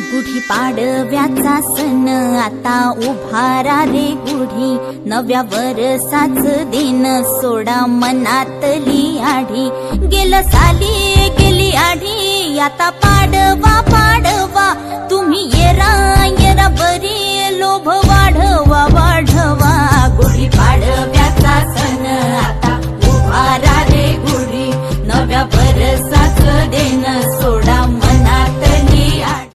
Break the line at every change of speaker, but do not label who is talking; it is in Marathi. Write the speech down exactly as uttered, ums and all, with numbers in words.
गुढी पाडव्याचा सण आता उभारा रे गुढी, नव्या वरसाच दिन सोडा मनातली आढी। गेलं साली गेली आढी आता पाडवा पाडवा